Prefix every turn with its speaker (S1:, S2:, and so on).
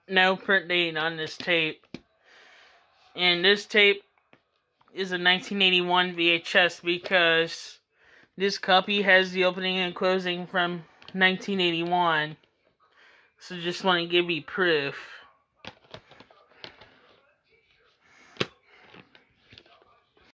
S1: no print date on this tape. And this tape is a 1981 VHS because this copy has the opening and closing from 1981. So just want to give you proof.